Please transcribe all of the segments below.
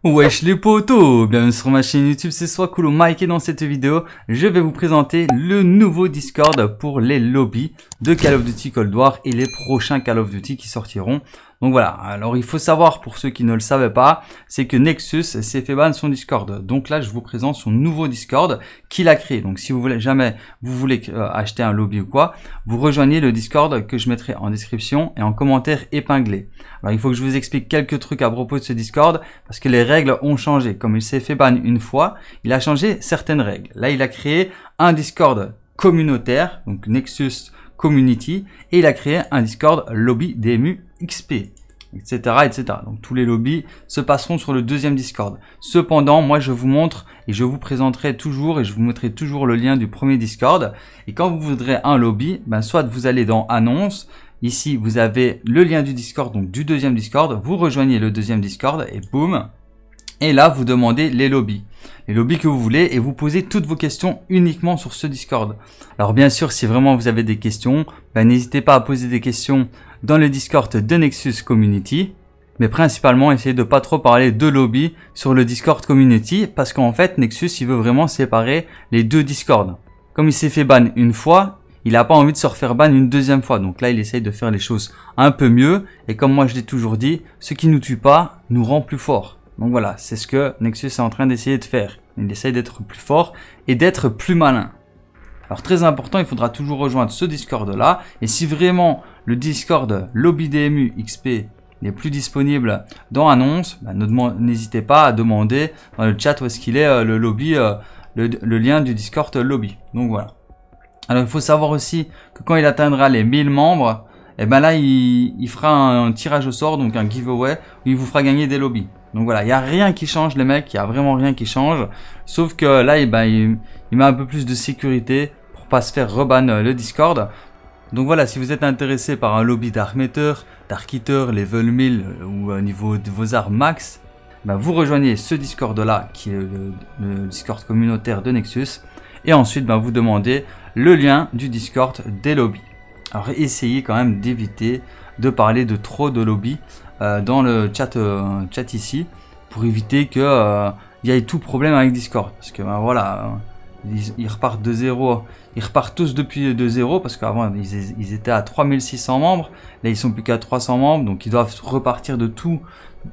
Wesh les potos, bienvenue sur ma chaîne YouTube, c'est Swacool Mike et dans cette vidéo, je vais vous présenter le nouveau Discord pour les lobbies de Call of Duty Cold War et les prochains Call of Duty qui sortiront. Donc voilà, alors il faut savoir pour ceux qui ne le savaient pas, c'est que Nexus s'est fait ban son Discord. Donc là, je vous présente son nouveau Discord qu'il a créé. Donc si vous voulez acheter un lobby ou quoi, vous rejoignez le Discord que je mettrai en description et en commentaire épinglé. Alors il faut que je vous explique quelques trucs à propos de ce Discord parce que les règles ont changé. Comme il s'est fait ban une fois, il a changé certaines règles. Là, il a créé un Discord communautaire, donc Nexus Community, et il a créé un Discord lobby DMU XP, etc., etc. Donc tous les lobbies se passeront sur le deuxième Discord. Cependant, moi je vous montre et je vous présenterai toujours et je vous mettrai toujours le lien du premier Discord. Et quand vous voudrez un lobby, soit vous allez dans Annonces. Ici, vous avez le lien du Discord, donc du deuxième Discord. Vous rejoignez le deuxième Discord et boum. Et là, vous demandez les lobbies que vous voulez et vous posez toutes vos questions uniquement sur ce Discord. Alors bien sûr, si vraiment vous avez des questions, n'hésitez pas à poser des questions dans le Discord de Nexus Community. Mais principalement, essayez de pas trop parler de lobby sur le Discord Community parce qu'en fait, Nexus, il veut vraiment séparer les deux Discords. Comme il s'est fait ban une fois, il n'a pas envie de se refaire ban une deuxième fois. Donc là, il essaye de faire les choses un peu mieux. Et comme moi, je l'ai toujours dit, ce qui nous tue pas nous rend plus forts. Donc voilà, c'est ce que Nexus est en train d'essayer de faire. Il essaye d'être plus fort et d'être plus malin. Alors très important, il faudra toujours rejoindre ce Discord là. Et si vraiment le Discord Lobby DMU XP n'est plus disponible dans Annonces, n'hésitez pas à demander dans le chat où est-ce qu'il est le lobby, le lien du Discord Lobby. Donc voilà. Alors il faut savoir aussi que quand il atteindra les 1000 membres, et là il fera un tirage au sort, donc un giveaway où il vous fera gagner des lobbies. Donc voilà, il n'y a rien qui change les mecs, il n'y a vraiment rien qui change. Sauf que là, il met un peu plus de sécurité pour pas se faire reban le Discord. Donc voilà, si vous êtes intéressé par un lobby d'Arc Eater, level 1000 ou au niveau de vos armes max, vous rejoignez ce Discord là qui est le Discord communautaire de Nexus. Et ensuite, vous demandez le lien du Discord des lobbies. Alors essayez quand même d'éviter de parler de trop de lobbies dans le chat ici pour éviter que il y ait tout problème avec Discord parce que voilà, ils repartent de zéro, ils repartent tous depuis de zéro parce qu'avant ils étaient à 3600 membres, là ils sont plus qu'à 300 membres, donc ils doivent repartir de tout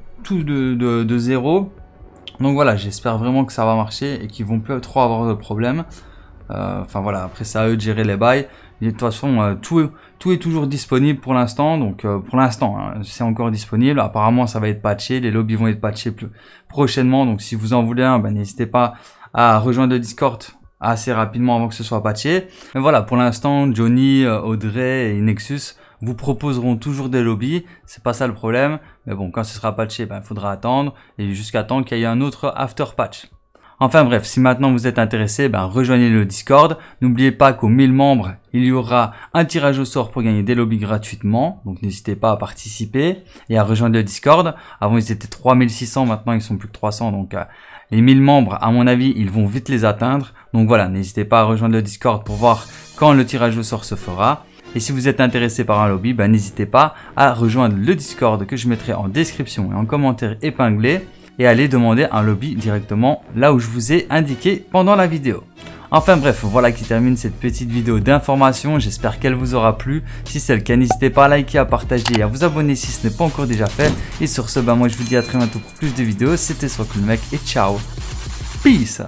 de zéro. Donc voilà, j'espère vraiment que ça va marcher et qu'ils vont plus trop avoir de problème. Enfin voilà, après c'est à eux de gérer les bails. De toute façon, tout est toujours disponible pour l'instant. Donc pour l'instant, c'est encore disponible. Apparemment, ça va être patché. Les lobbies vont être patchés plus prochainement. Donc si vous en voulez un, n'hésitez pas à rejoindre le Discord assez rapidement avant que ce soit patché. Mais voilà, pour l'instant, Johnny, Audrey et Nexus vous proposeront toujours des lobbies. C'est pas ça le problème. Mais bon, quand ce sera patché, il faudra attendre et jusqu'à temps qu'il y ait un autre after patch. Enfin bref, si maintenant vous êtes intéressé, rejoignez le Discord. N'oubliez pas qu'aux 1000 membres, il y aura un tirage au sort pour gagner des lobbies gratuitement. Donc n'hésitez pas à participer et à rejoindre le Discord. Avant ils étaient 3600, maintenant ils sont plus que 300. Donc les 1000 membres, à mon avis, ils vont vite les atteindre. Donc voilà, n'hésitez pas à rejoindre le Discord pour voir quand le tirage au sort se fera. Et si vous êtes intéressé par un lobby, n'hésitez pas à rejoindre le Discord que je mettrai en description et en commentaire épinglé. Et aller demander un lobby directement là où je vous ai indiqué pendant la vidéo. Enfin bref, voilà qui termine cette petite vidéo d'information. J'espère qu'elle vous aura plu. Si c'est le cas, n'hésitez pas à liker, à partager et à vous abonner si ce n'est pas encore déjà fait. Et sur ce, moi je vous dis à très bientôt pour plus de vidéos. C'était Swacool mec et ciao. Peace.